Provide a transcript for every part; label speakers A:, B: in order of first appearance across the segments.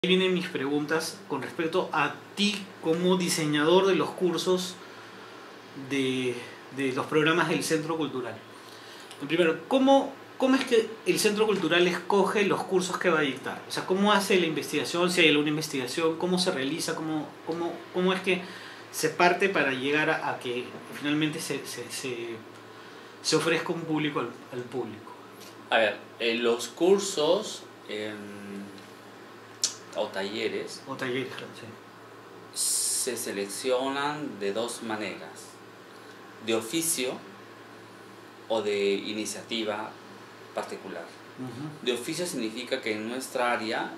A: Ahí vienen mis preguntas con respecto a ti como diseñador de los cursos de los programas del Centro Cultural. Primero, ¿cómo es que el Centro Cultural escoge los cursos que va a dictar? O sea, ¿cómo hace la investigación? Si hay alguna investigación, ¿cómo se realiza? ¿Cómo es que se parte para llegar a que finalmente se ofrezca un público al público?
B: A ver, los cursos o talleres
A: Claro, sí.
B: se seleccionan de dos maneras: de oficio o de iniciativa particular. De oficio significa que en nuestra área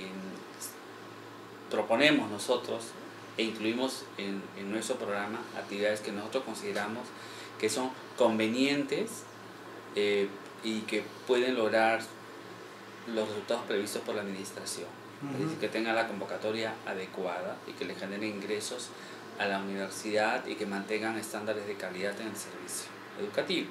B: proponemos nosotros e incluimos en nuestro programa actividades que nosotros consideramos que son convenientes y que pueden lograr los resultados previstos por la administración. Es decir, que tenga la convocatoria adecuada y que le genere ingresos a la universidad y que mantengan estándares de calidad en el servicio educativo.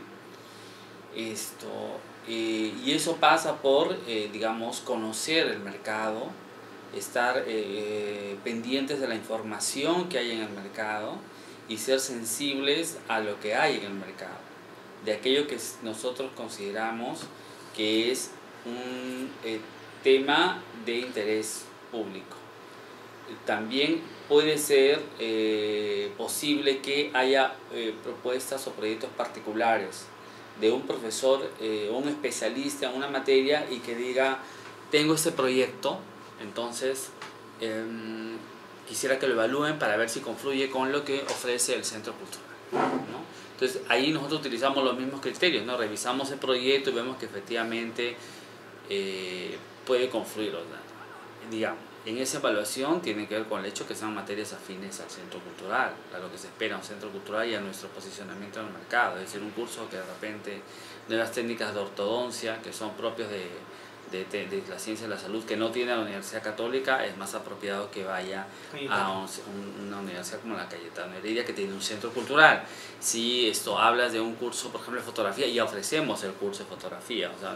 B: Y eso pasa por, digamos, conocer el mercado, estar pendientes de la información que hay en el mercado y ser sensibles a lo que hay en el mercado, de aquello que nosotros consideramos que es un tema de interés público. También puede ser posible que haya propuestas o proyectos particulares de un profesor o un especialista en una materia y que diga: tengo este proyecto, entonces quisiera que lo evalúen para ver si confluye con lo que ofrece el Centro Cultural, ¿no? Entonces ahí nosotros utilizamos los mismos criterios, ¿no? Revisamos el proyecto y vemos que efectivamente puede confluir, digamos. En esa evaluación tiene que ver con el hecho que sean materias afines al Centro Cultural, a lo que se espera un Centro Cultural y a nuestro posicionamiento en el mercado. Es decir, un curso que de repente, nuevas técnicas de ortodoncia que son propios de la ciencia de la salud que no tiene la Universidad Católica, es más apropiado que vaya a una universidad como la Cayetano Heredia, que tiene un centro cultural. Si hablas de un curso, por ejemplo, de fotografía, ya ofrecemos el curso de fotografía, o sea,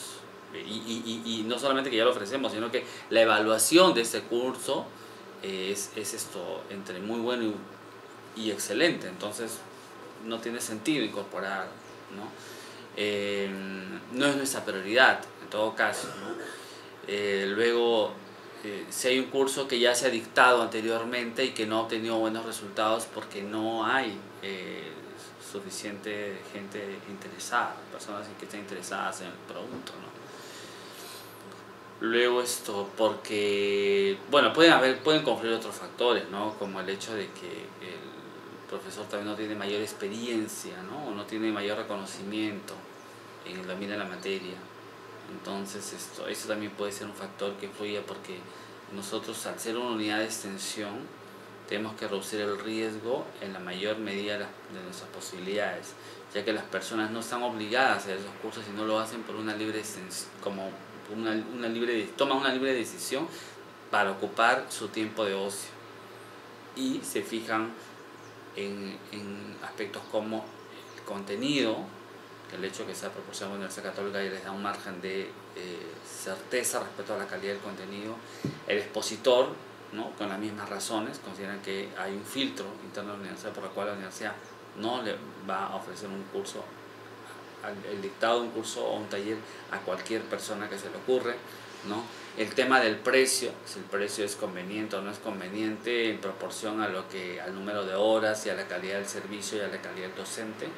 B: y no solamente que ya lo ofrecemos, sino que la evaluación de este curso es entre muy bueno y excelente. Entonces no tiene sentido incorporar, ¿no? No es nuestra prioridad en todo caso, ¿no? Luego, si hay un curso que ya se ha dictado anteriormente y que no ha obtenido buenos resultados porque no hay suficiente gente interesada, personas que estén interesadas en el producto, ¿no? Luego porque, bueno, pueden confluir otros factores, ¿no? Como el hecho de que el profesor también no tiene mayor experiencia, ¿no? O no tiene mayor reconocimiento en el dominio de la materia. Entonces eso también puede ser un factor que influya, porque nosotros, al ser una unidad de extensión, tenemos que reducir el riesgo en la mayor medida de nuestras posibilidades, ya que las personas no están obligadas a hacer esos cursos y no lo hacen por una libre extensión, toman una libre decisión para ocupar su tiempo de ocio y se fijan en aspectos como el contenido, el hecho de que sea proporcionado en la Universidad Católica y les da un margen de certeza respecto a la calidad del contenido. El expositor, ¿no? Con las mismas razones, consideran que hay un filtro interno de la universidad por el cual la universidad no le va a ofrecer un curso, el dictado de un curso o un taller a cualquier persona que se le ocurre, ¿no? El tema del precio, si el precio es conveniente o no es conveniente en proporción al número de horas y a la calidad del servicio y a la calidad del docente.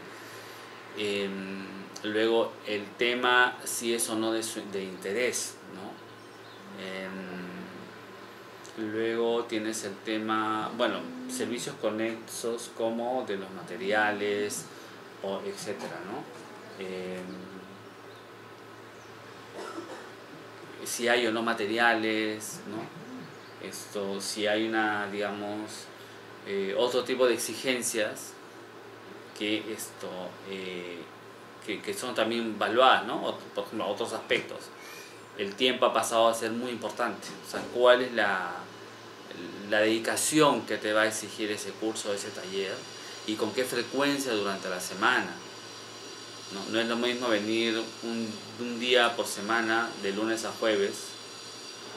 B: Luego el tema si es o no de interés, ¿no? Luego tienes el tema, bueno, servicios conexos como de los materiales, o etcétera, ¿no? Si hay o no materiales, ¿no? Si hay otro tipo de exigencias que que son también evaluadas, ¿no? Por ejemplo, otros aspectos. El tiempo ha pasado a ser muy importante. O sea, ¿cuál es la dedicación que te va a exigir ese curso, ese taller? ¿Y con qué frecuencia durante la semana? No es lo mismo venir un día por semana, de lunes a jueves,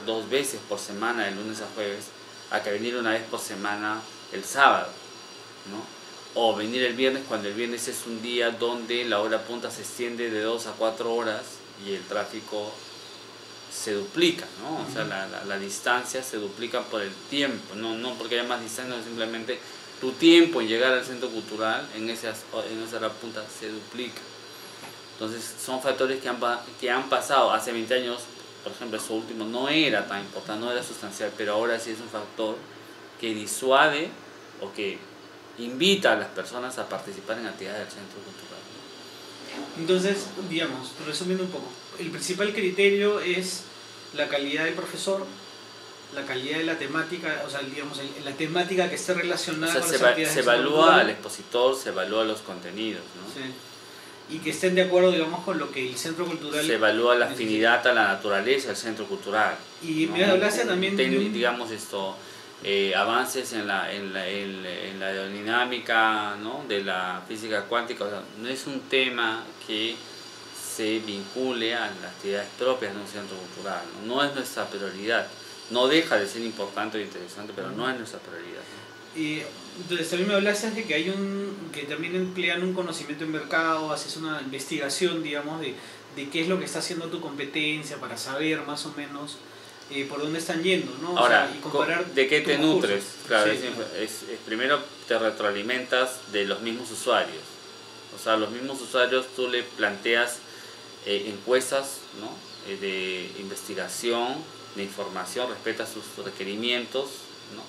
B: 2 veces por semana, de lunes a jueves, a que venir una vez por semana el sábado, ¿no? O venir el viernes, cuando el viernes es un día donde la hora punta se extiende de 2 a 4 horas y el tráfico se duplica, ¿no? O sea, la distancia se duplica por el tiempo, no porque haya más distancia, no, simplemente tu tiempo en llegar al centro cultural en esa hora punta se duplica. Entonces son factores que han pasado hace 20 años, por ejemplo, eso último no era tan importante, no era sustancial, pero ahora sí es un factor que disuade o que invita a las personas a participar en actividades del centro cultural.
A: Entonces, digamos, resumiendo un poco, el principal criterio es la calidad del profesor, la calidad de la temática, o sea, digamos, la temática que esté relacionada con las actividades.
B: Se evalúa al expositor, se evalúa los contenidos, ¿no?
A: Sí. Y que estén de acuerdo, digamos, con lo que el centro cultural...
B: Se evalúa la afinidad a la naturaleza del centro cultural.
A: Y
B: ¿no?
A: me hablaste también de
B: digamos esto, avances en la aerodinámica, ¿no? De la física cuántica. O sea, no es un tema que se vincule a las actividades propias de un centro cultural, ¿no? No es nuestra prioridad. No deja de ser importante o interesante, pero no es nuestra prioridad, ¿no?
A: Y entonces también me hablaste de que que también emplean un conocimiento en mercado, haces una investigación, digamos, de qué es lo que está haciendo tu competencia para saber más o menos por dónde están yendo, ¿no?
B: Ahora,
A: o sea, y comparar
B: ¿de qué te nutres?
A: cursos.
B: Claro,
A: Sí.
B: primero te retroalimentas de los mismos usuarios. O sea, a los mismos usuarios tú le planteas encuestas, ¿no? De investigación, de información, respeta sus requerimientos, ¿no?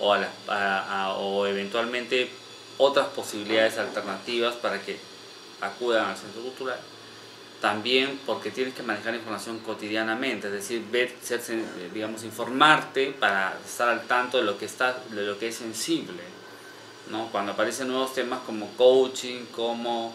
B: O eventualmente otras posibilidades alternativas para que acudan al centro cultural. También porque tienes que manejar información cotidianamente, es decir, digamos, informarte para estar al tanto de lo que es sensible, ¿no? Cuando aparecen nuevos temas como coaching, como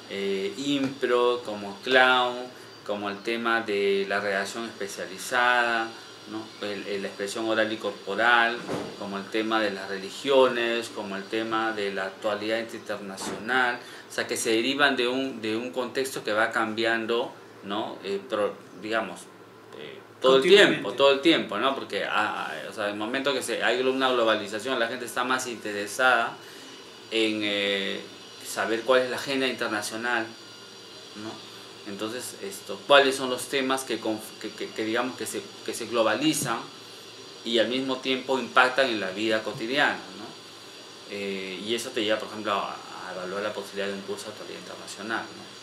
B: impro, como clown, como el tema de la redacción especializada, ¿no? La expresión oral y corporal, como el tema de las religiones, como el tema de la actualidad internacional, o sea, que se derivan de un contexto que va cambiando, ¿no? Digamos, todo el tiempo, ¿no? Porque o sea, el momento que hay una globalización, la gente está más interesada en saber cuál es la agenda internacional, ¿no? Entonces, cuáles son los temas que digamos que se globalizan y al mismo tiempo impactan en la vida cotidiana, ¿no? Y eso te lleva, por ejemplo, a evaluar la posibilidad de un curso de actualidad internacional,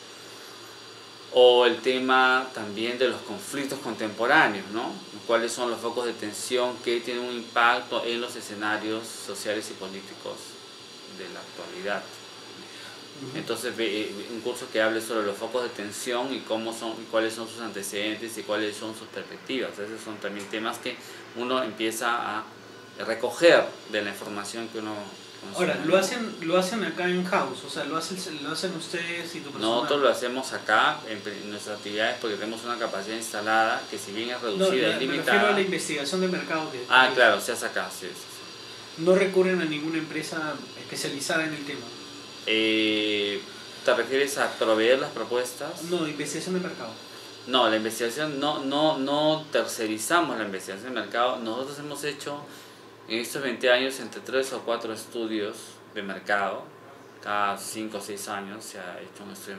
B: ¿no? O el tema también de los conflictos contemporáneos, ¿no? Cuáles son los focos de tensión que tienen un impacto en los escenarios sociales y políticos de la actualidad. Entonces, un curso que hable sobre los focos de tensión y cuáles son sus antecedentes y cuáles son sus perspectivas. Esos son también temas que uno empieza a recoger de la información que uno consume.
A: Ahora, lo hacen acá en house, o sea, lo hacen ustedes y tu personal.
B: Nosotros lo hacemos acá en nuestras actividades porque tenemos una capacidad instalada que, si bien es reducida y limitada.
A: Me refiero a la investigación de mercado que
B: claro, se hace acá, sí.
A: No recurren a ninguna empresa especializada en el tema.
B: ¿Te refieres a proveer las propuestas?
A: No, investigación de mercado.
B: No, la investigación no tercerizamos la investigación de mercado. Nosotros hemos hecho en estos 20 años entre 3 o 4 estudios de mercado. Cada 5 o 6 años se ha hecho un estudio de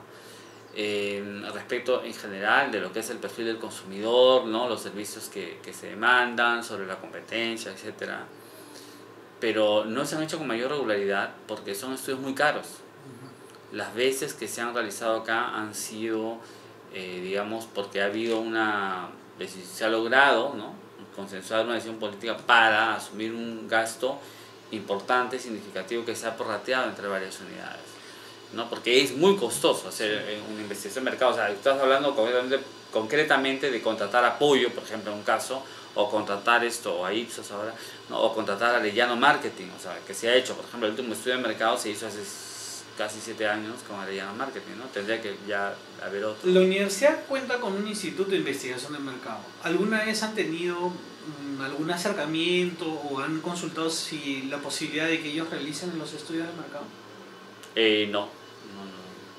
B: mercado. Respecto en general de lo que es el perfil del consumidor, ¿no? Los servicios que se demandan, sobre la competencia, etcétera. Pero no se han hecho con mayor regularidad porque son estudios muy caros. Las veces que se han realizado acá han sido, digamos, porque ha habido se ha logrado, ¿no? Consensuar una decisión política para asumir un gasto importante, significativo, que se ha prorrateado entre varias unidades, ¿no? Porque es muy costoso hacer una investigación de mercado. O sea, estás hablando concretamente de contratar apoyo, por ejemplo, en un caso, o contratar o a Ipsos ahora, ¿no? O contratar a Arellano Marketing, o sea, que se ha hecho, por ejemplo, el último estudio de mercado se hizo hace casi 7 años con Arellano Marketing, ¿no? Tendría que ya haber otro.
A: La universidad cuenta con un instituto de investigación de mercado. ¿Alguna vez han tenido algún acercamiento o han consultado si la posibilidad de que ellos realicen los estudios de mercado?
B: No.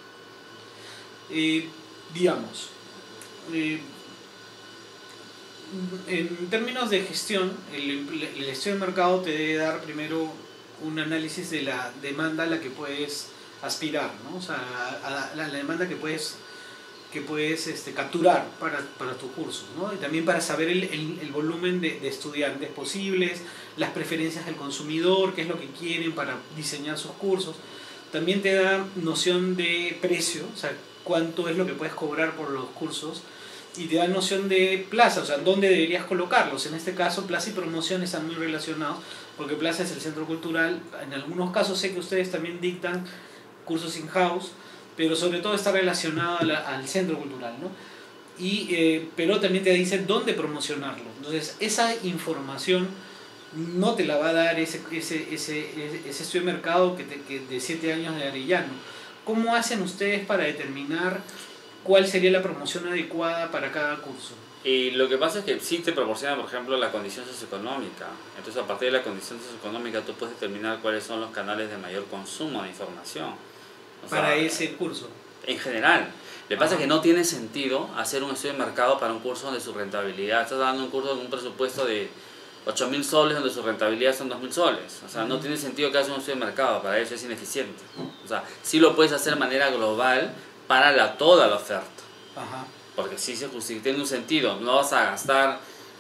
A: Digamos, en términos de gestión, el estudio de mercado te debe dar primero un análisis de la demanda a la que puedes aspirar, ¿no? O sea, a la demanda que puedes capturar para tus cursos, ¿no? Y también para saber el volumen de estudiantes posibles, las preferencias del consumidor, qué es lo que quieren para diseñar sus cursos. También te da noción de precio, o sea, cuánto es lo que puedes cobrar por los cursos, y te da noción de plaza, o sea, dónde deberías colocarlos. En este caso, plaza y promoción están muy relacionados, porque plaza es el centro cultural. En algunos casos sé que ustedes también dictan cursos in-house, pero sobre todo está relacionado al centro cultural, ¿no? Pero también te dice dónde promocionarlo. Entonces, esa información no te la va a dar ese estudio de mercado que de 7 años de Arellano. ¿Cómo hacen ustedes para determinar cuál sería la promoción adecuada para cada curso?
B: Y lo que pasa es que sí te proporciona, por ejemplo, la condición socioeconómica. Entonces, a partir de la condición socioeconómica, tú puedes determinar cuáles son los canales de mayor consumo de información.
A: Para ese curso.
B: En general. Lo que pasa es que no tiene sentido hacer un estudio de mercado para un curso donde su rentabilidad, estás dando un curso con un presupuesto de 8.000 soles donde su rentabilidad son 2.000 soles. O sea, no tiene sentido que hagas un estudio de mercado, para eso es ineficiente. O sea, sí lo puedes hacer de manera global para toda la oferta.
A: Ajá.
B: Porque sí tiene un sentido. No vas a gastar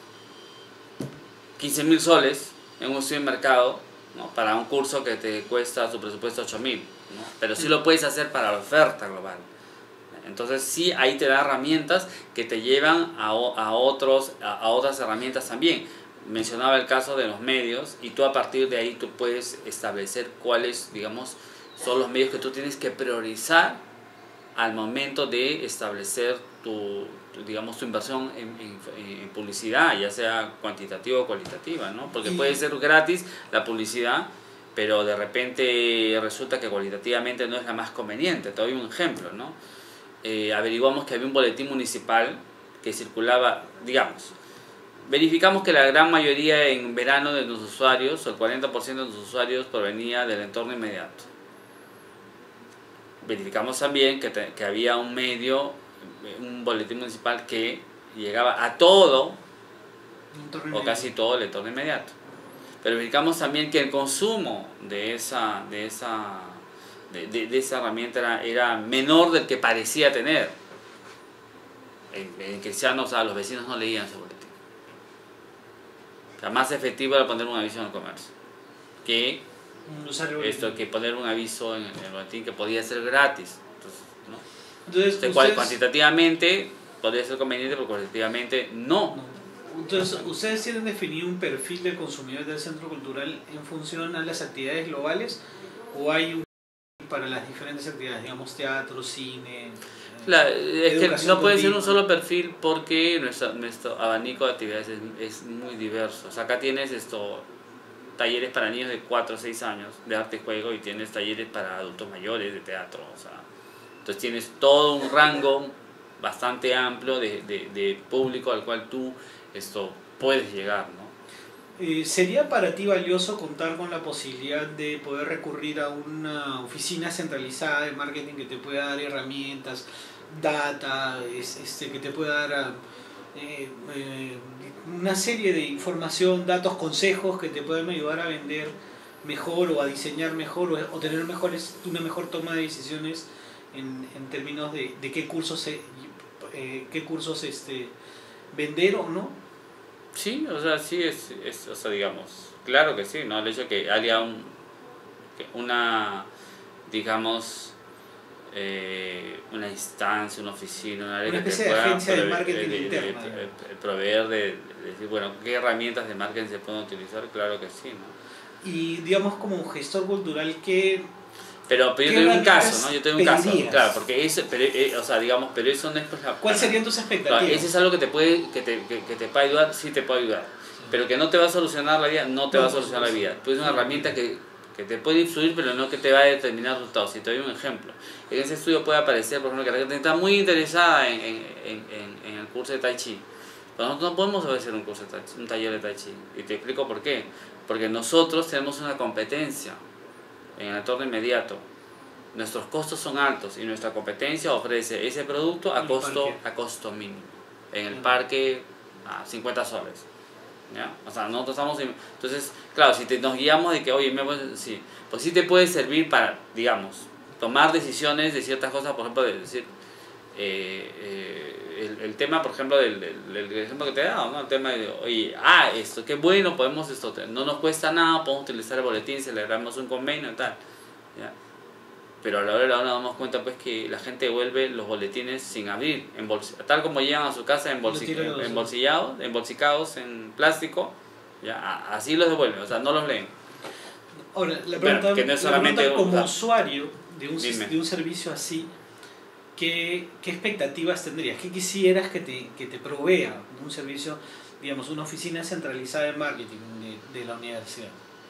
B: 15.000 soles en un estudio de mercado, ¿no? Para un curso que te cuesta su presupuesto 8.000, ¿no? Pero sí lo puedes hacer para la oferta global. Entonces sí, ahí te da herramientas que te llevan a otras herramientas también. Mencionaba el caso de los medios, y tú a partir de ahí tú puedes establecer cuáles, digamos, son los medios que tú tienes que priorizar al momento de establecer tu inversión en publicidad, ya sea cuantitativa o cualitativa, ¿no? Porque puede ser gratis la publicidad, pero de repente resulta que cualitativamente no es la más conveniente. Te doy un ejemplo, ¿no? Averiguamos que había un boletín municipal que circulaba, verificamos que la gran mayoría en verano de los usuarios, o el 40% de los usuarios, provenía del entorno inmediato. Verificamos también que había un boletín municipal que llegaba a todo o casi todo el entorno inmediato. Pero verificamos también que el consumo de esa herramienta era menor del que parecía tener. En cristianos, o sea, los vecinos no leían ese boletín. O sea, más efectivo era poner un aviso en el comercio que poner un aviso en el boletín que podía ser gratis. Entonces, cuantitativamente podría ser conveniente, pero cualitativamente no.
A: Entonces, ¿ustedes tienen definido un perfil del consumidor del centro cultural en función a las actividades globales, o hay un para las diferentes actividades, digamos teatro, cine?
B: Es que no puede ser un solo perfil, porque nuestro abanico de actividades es muy diverso. O sea, acá tienes talleres para niños de 4 o 6 años de arte y juego, y tienes talleres para adultos mayores de teatro. O sea, entonces tienes todo un rango bastante amplio de público al cual tú puedes llegar, ¿no?
A: ¿Sería para ti valioso contar con la posibilidad de poder recurrir a una oficina centralizada de marketing que te pueda dar herramientas, data, que te pueda dar una serie de información, datos, consejos que te puedan ayudar a vender mejor o a diseñar mejor o tener una mejor toma de decisiones en términos de qué cursos vender o no?
B: Sí, o sea, sí o sea, digamos, claro que sí, ¿no? El hecho de que haya una instancia, una oficina, una área que te pueda
A: agencia de marketing interna,
B: proveer de decir, bueno, ¿qué herramientas de marketing se pueden utilizar? Claro que sí, ¿no?
A: Y digamos, como gestor cultural,
B: pero yo tengo un caso, ¿no? Yo tengo un caso, claro, porque pero eso no es pues
A: ¿cuáles serían tus expectativas?
B: Claro, ese es algo que te puede ayudar, sí te puede ayudar, sí. Pero que no te va a solucionar la vida, no te va a solucionar la vida. Pues es una herramienta que te puede influir, pero no que te va a determinar resultados. Si te doy un ejemplo, en ese estudio puede aparecer, por ejemplo, que la gente está muy interesada en el curso de Tai Chi. Pero nosotros no podemos ofrecer un taller de Tai Chi. Y te explico por qué. Porque nosotros tenemos una competencia en el entorno inmediato. Nuestros costos son altos y nuestra competencia ofrece ese producto a costo mínimo. En el parque a 50 soles. ¿Ya? O sea, nosotros estamos... Entonces, claro, si nos guiamos de que, oye, sí, pues sí te puede servir para, digamos, tomar decisiones de ciertas cosas, por ejemplo, de decir, el tema, por ejemplo, del ejemplo que te he dado, ¿no? El tema de, oye, esto, qué bueno, podemos, esto, no nos cuesta nada, podemos utilizar el boletín, celebramos un convenio y tal, ¿ya? Pero a la hora de la hora nos damos cuenta pues que la gente devuelve los boletines sin abrir, tal como llegan a su casa embolsicados en plástico, ya, así los devuelven, o sea, no los leen.
A: Ahora, la pregunta,
B: que no es solamente,
A: como usuario de un servicio así, ¿qué expectativas tendrías? ¿Qué quisieras que te provea un servicio, digamos, una oficina centralizada de marketing de la universidad?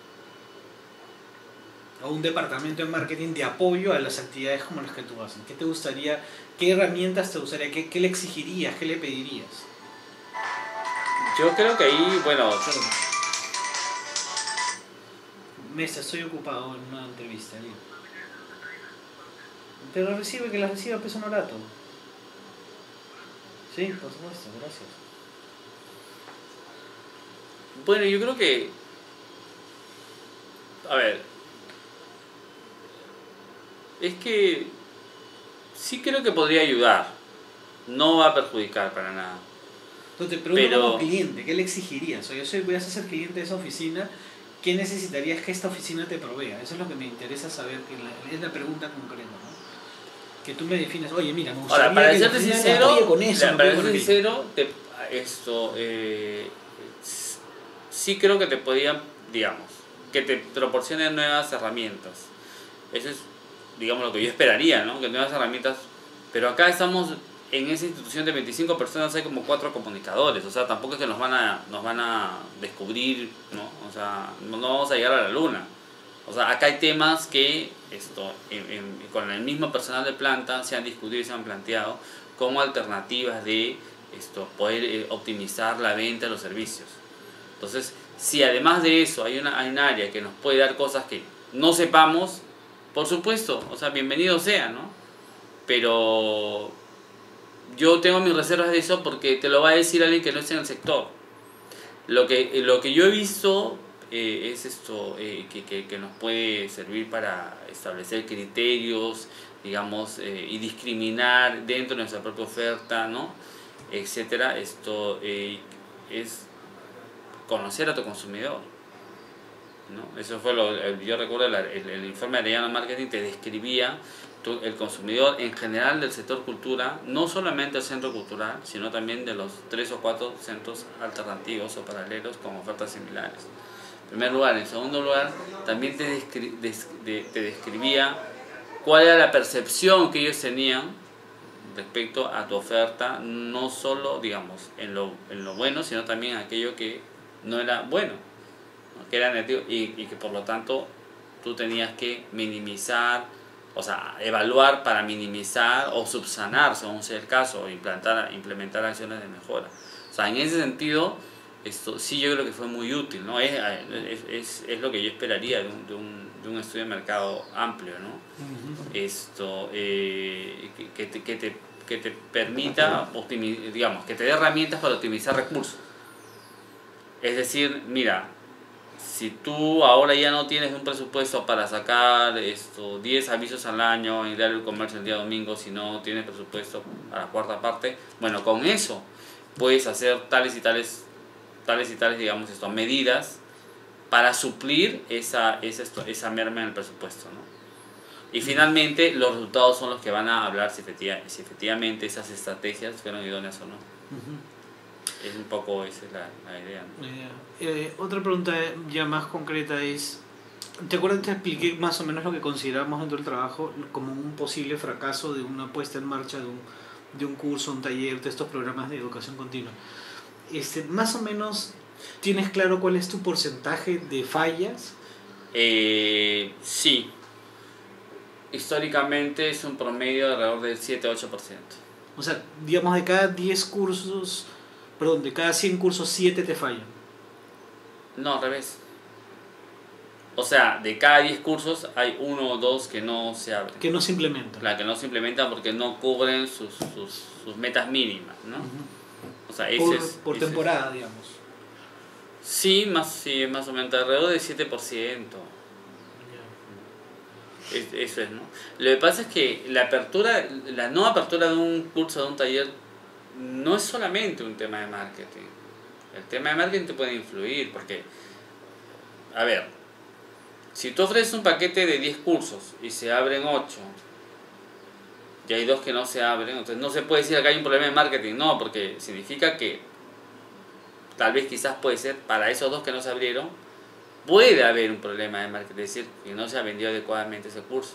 A: O un departamento de marketing de apoyo a las actividades como las que tú haces. ¿Qué te gustaría? ¿Qué herramientas te gustaría? ¿Qué le exigirías? ¿Qué le pedirías?
B: Yo creo que ahí, bueno...
A: Mesa, estoy ocupado en una entrevista. Bien. Pero que la reciba peso Norato. Sí, por supuesto, gracias.
B: Bueno, yo creo que... A ver... Es que sí creo que podría ayudar, no va a perjudicar para nada.
A: Entonces te pregunto como cliente, ¿qué le exigirías? O yo voy a ser cliente de esa oficina, ¿qué necesitarías que esta oficina te provea? Eso es lo que me interesa saber, es la pregunta concreta, ¿no? Que tú me defines, oye, mira, me gustaría...
B: Ahora, para serte sincero, sí creo que te podían, digamos, que te proporcionen nuevas herramientas. Eso es, digamos, lo que yo esperaría, ¿no? Que nuevas herramientas, pero acá estamos en esa institución de 25 personas, hay como 4 comunicadores, o sea, tampoco es que nos van a descubrir, ¿no? O sea, no vamos a llegar a la luna. O sea, acá hay temas que con el mismo personal de planta se han discutido y se han planteado como alternativas de poder optimizar la venta de los servicios. Entonces, si además de eso hay un área que nos puede dar cosas que no sepamos, por supuesto, o sea, bienvenido sea, ¿no? Pero yo tengo mis reservas de eso porque te lo va a decir alguien que no esté en el sector. Lo que yo he visto es que nos puede servir para establecer criterios, digamos, y discriminar dentro de nuestra propia oferta, ¿no? Etcétera. Esto es conocer a tu consumidor, ¿no? Eso fue yo recuerdo el informe de Arellano Marketing te describía el consumidor en general del sector cultura, no solamente el centro cultural, sino también de los 3 o 4 centros alternativos o paralelos con ofertas similares. En primer lugar. En segundo lugar, también te describía cuál era la percepción que ellos tenían respecto a tu oferta, no solo, digamos, en lo bueno, sino también aquello que no era bueno, ¿no? Que era negativo y que por lo tanto tú tenías que minimizar, o sea, evaluar para minimizar o subsanar, según sea el caso, o implementar acciones de mejora. O sea, en ese sentido, esto sí yo creo que fue muy útil, ¿no? Es lo que yo esperaría de un estudio de mercado amplio, ¿no? Uh-huh. Que te permita, digamos, que te dé herramientas para optimizar recursos. Es decir, mira, si tú ahora ya no tienes un presupuesto para sacar 10 avisos al año en Diario del Comercio el día domingo, si no tienes presupuesto a la cuarta parte, bueno, con eso puedes hacer tales y tales, digamos, medidas para suplir esa merma en el presupuesto, ¿no? Y finalmente los resultados son los que van a hablar si efectivamente esas estrategias fueron idóneas o no. Uh-huh. Es un poco esa es la idea, ¿no?
A: Otra pregunta ya más concreta es, ¿te acuerdas que te expliqué más o menos lo que consideramos dentro del trabajo como un posible fracaso de una puesta en marcha de un curso, un taller, de estos programas de educación continua? Más o menos, ¿tienes claro cuál es tu porcentaje de fallas?
B: Sí. Históricamente es un promedio de alrededor del 7-8%.
A: O sea, digamos, de cada 10 cursos, perdón, de cada 100 cursos, 7 te fallan.
B: No, al revés. O sea, de cada 10 cursos hay 1 o 2 que no se abren.
A: Que no se implementan.
B: Claro, que no se implementan porque no cubren sus metas mínimas, ¿no? Uh-huh. O sea,
A: por temporada, digamos.
B: Sí, más o menos, alrededor del 7%. Eso es, ¿no? Lo que pasa es que la no apertura de un curso, de un taller, no es solamente un tema de marketing. El tema de marketing te puede influir, porque, a ver, si tú ofreces un paquete de 10 cursos y se abren 8, y hay 2 que no se abren, entonces no se puede decir que hay un problema de marketing, no, porque significa que tal vez quizás puede ser para esos 2 que no se abrieron, puede haber un problema de marketing, es decir, que no se ha vendido adecuadamente ese curso.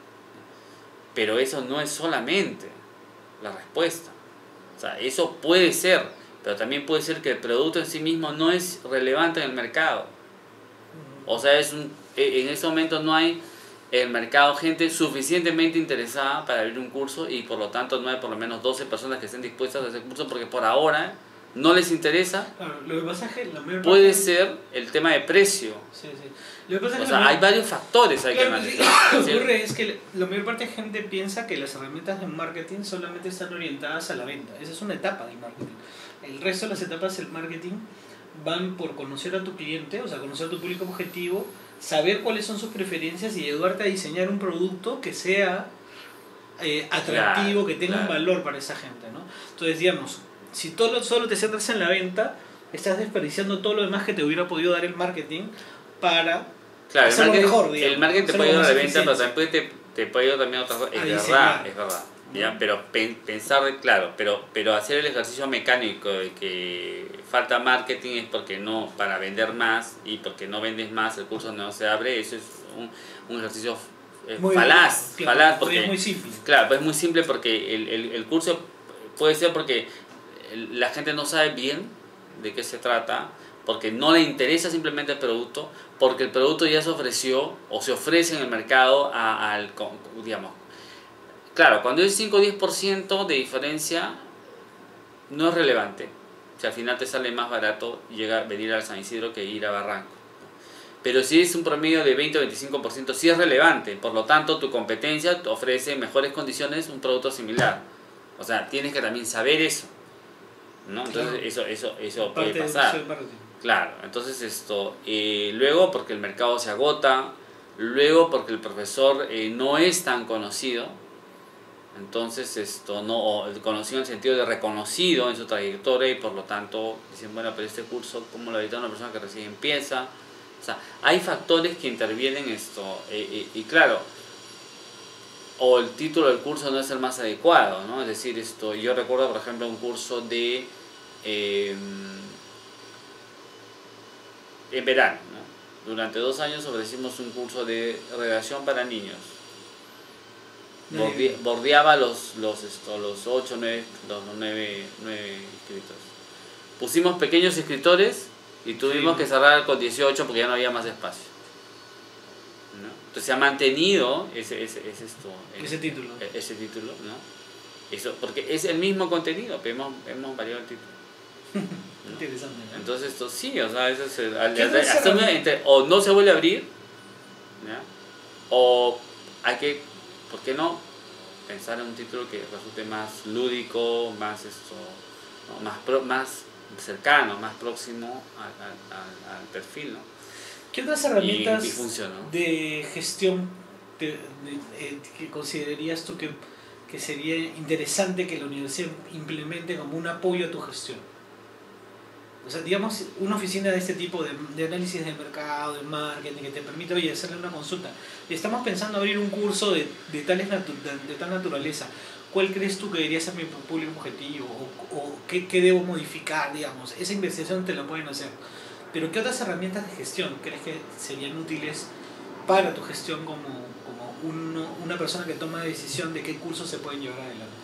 B: Pero eso no es solamente la respuesta. O sea, eso puede ser, pero también puede ser que el producto en sí mismo no es relevante en el mercado. O sea, en ese momento no hay en el mercado gente suficientemente interesada para abrir un curso, y por lo tanto no hay por lo menos 12 personas que estén dispuestas a hacer curso porque por ahora no les interesa.
A: Claro, lo que pasa es que la mayor
B: puede
A: parte...
B: ser el tema de precio.
A: Sí. Lo que pasa es
B: O
A: que
B: sea, hay varios factores ahí que analizar.
A: Lo que ocurre es que la mayor parte de gente piensa que las herramientas de marketing solamente están orientadas a la venta. Esa es una etapa del marketing. El resto de las etapas del marketing van por conocer a tu cliente, o sea, conocer a tu público objetivo, saber cuáles son sus preferencias y ayudarte a diseñar un producto que sea atractivo, que tenga un valor para esa gente, ¿no? Entonces, digamos, si solo te centras en la venta, estás desperdiciando todo lo demás que te hubiera podido dar el marketing para hacerlo mejor, digamos.
B: El marketing te puede ayudar a la venta, pero también te puede ayudar también a otras cosas. Es verdad. ¿Ya? Pero pensar, claro, pero hacer el ejercicio mecánico de que falta marketing es porque no, para vender más, y porque no vendes más el curso no se abre, eso es un ejercicio falaz, porque
A: es muy simple.
B: Claro, pues es muy simple porque el curso puede ser porque la gente no sabe bien de qué se trata, porque no le interesa simplemente el producto, porque el producto ya se ofreció o se ofrece en el mercado digamos. Claro, cuando es 5 o 10% de diferencia no es relevante. O sea, al final te sale más barato venir al San Isidro que ir a Barranco. Pero si es un promedio de 20 o 25%, sí es relevante. Por lo tanto, tu competencia te ofrece mejores condiciones, un producto similar. O sea, tienes que también saber eso, ¿no? Entonces, claro, eso puede pasar. Claro, entonces luego porque el mercado se agota, luego porque el profesor no es tan conocido. Entonces conocido en el sentido de reconocido en su trayectoria, y por lo tanto dicen, bueno, pero este curso, ¿cómo lo edita una persona que recién empieza? O sea, hay factores que intervienen y claro, o el título del curso no es el más adecuado, ¿no? Es decir, yo recuerdo, por ejemplo, un curso de en verano, ¿no? Durante 2 años ofrecimos un curso de redacción para niños. Bordeaba los 8, 9 escritores. Pusimos pequeños escritores y tuvimos que cerrar con 18 porque ya no había más espacio, ¿no? Entonces se ha mantenido ese título, ¿no? Eso, porque es el mismo contenido, pero hemos variado el título, ¿no?
A: Interesante, ¿no?
B: Entonces sí, o sea, eso o no se vuelve a abrir, ¿ya? O hay que, ¿por qué no pensar en un título que resulte más lúdico, más ¿no? más cercano, más próximo al perfil, ¿no?
A: ¿Qué otras herramientas
B: y funcionó
A: de gestión que considerarías tú que sería interesante que la universidad implemente como un apoyo a tu gestión? O sea, digamos, una oficina de este tipo de análisis de mercado, de marketing, que te permite, oye, hacerle una consulta. Y estamos pensando abrir un curso de tal naturaleza. ¿Cuál crees tú que debería ser mi público objetivo? ¿O qué debo modificar, digamos? Esa investigación te la pueden hacer. Pero ¿qué otras herramientas de gestión crees que serían útiles para tu gestión como una persona que toma la decisión de qué cursos se pueden llevar adelante?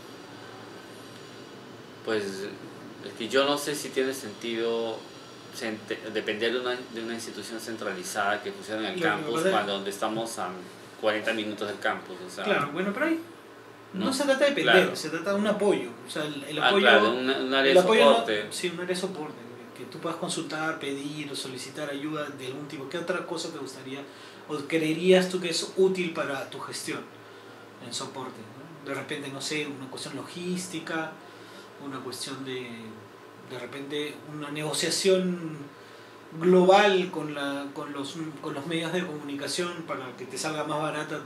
B: Pues es que yo no sé si tiene sentido depender de una institución centralizada que funciona en el campus, donde estamos a 40 minutos del campus. O sea,
A: claro, bueno, pero ahí no se trata de depender, claro. Se trata de un apoyo. O sea, el apoyo,
B: claro, un área de soporte.
A: Sí, un área de soporte. Que tú puedas consultar, pedir o solicitar ayuda de algún tipo. ¿Qué otra cosa te gustaría o creerías tú que es útil para tu gestión en soporte, ¿no? De repente, no sé, una cuestión logística, una cuestión de repente, una negociación global con los medios de comunicación para que te salga más barata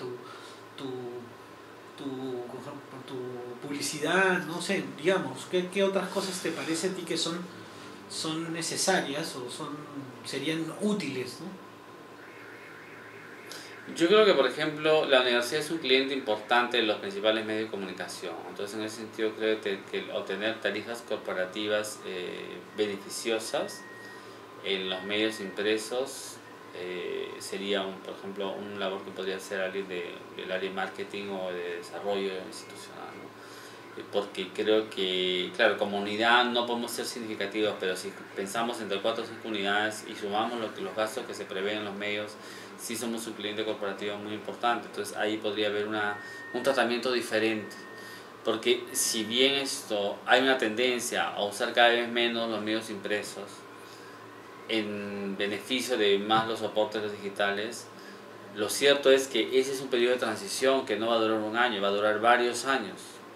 A: tu publicidad, no sé, digamos, ¿qué otras cosas te parece a ti que son necesarias o serían útiles, ¿no?
B: Yo creo que, por ejemplo, la universidad es un cliente importante de los principales medios de comunicación. Entonces, en ese sentido, creo que obtener tarifas corporativas beneficiosas en los medios impresos sería, por ejemplo, un labor que podría hacer alguien del área de marketing o de desarrollo institucional, ¿no? Porque creo que, claro, como unidad no podemos ser significativos, pero si pensamos entre 4 o 5 unidades y sumamos los gastos que se prevén en los medios, sí somos un cliente corporativo muy importante. Entonces ahí podría haber un tratamiento diferente, porque si bien hay una tendencia a usar cada vez menos los medios impresos en beneficio de más los soportes digitales, lo cierto es que ese es un periodo de transición que no va a durar un año, va a durar varios años.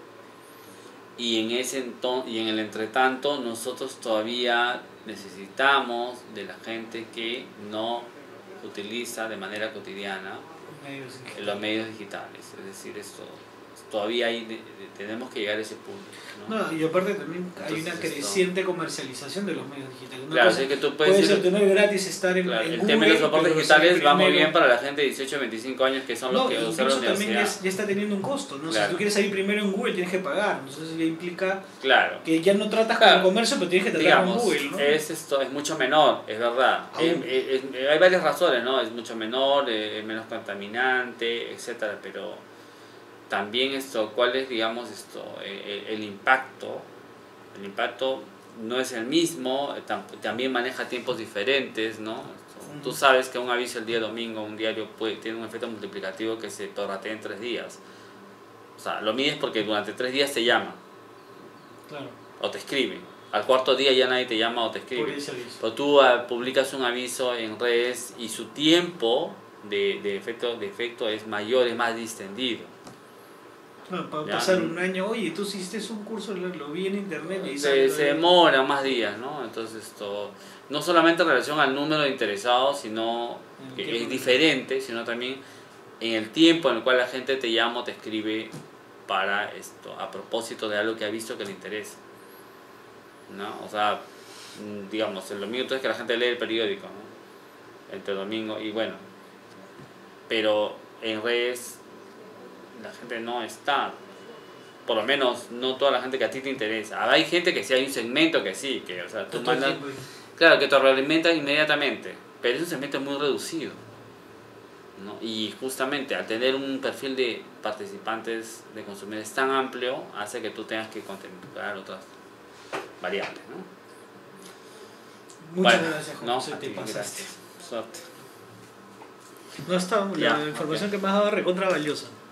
B: Y en el entretanto nosotros todavía necesitamos de la gente que no utiliza de manera cotidiana los medios digitales. Es decir, todavía tenemos que llegar a ese punto, ¿no?
A: No, y aparte también hay una creciente comercialización de los medios digitales.
B: Claro, así que tú puedes
A: obtener gratis estar en
B: el
A: Google,
B: tema de los soportes digitales va muy bien para la gente de 18 a 25 años que son los que usan la universidad.
A: También ya está teniendo un costo, ¿no?
B: Claro.
A: Si tú quieres salir primero en Google tienes que pagar, entonces ya implica
B: claro.
A: que ya no tratas con el comercio, pero tienes que tratar con Google, ¿no?
B: Es mucho menor, es verdad. Hay varias razones, ¿no? Es mucho menor, es menos contaminante, etcétera, pero también ¿cuál es, digamos, el impacto? El impacto no es el mismo, también maneja tiempos diferentes, ¿no? Tú sabes que un aviso el día domingo, un diario tiene un efecto multiplicativo que se prorratea en 3 días. O sea, lo mides porque durante 3 días te llama.
A: Claro.
B: O te escribe. Al 4.º día ya nadie te llama o te escribe. Pero tú publicas un aviso en redes y su tiempo de efecto es mayor, es más distendido.
A: No, para pasar un año, oye, tú hiciste un curso, lo vi en internet y
B: se demora más días, ¿no? Entonces no solamente en relación al número de interesados, sino que es diferente, sino también en el tiempo en el cual la gente te llama o te escribe para a propósito de algo que ha visto que le interesa, ¿no? O sea, digamos, el domingo entonces que la gente lee el periódico, ¿no? Entre domingo y bueno, pero en redes la gente no está, por lo menos no toda la gente que a ti te interesa. Hay gente que sí, hay un segmento que sí, que o sea, tú mandas, claro, que te realimenta inmediatamente, pero es un segmento muy reducido, ¿no? Y justamente al tener un perfil de participantes, de consumidores tan amplio, hace que tú tengas que contemplar otras variables, ¿no?
A: Muchas gracias, José, te pasaste.
B: Gracias. Suerte.
A: No está, la información que me has dado recontra valiosa.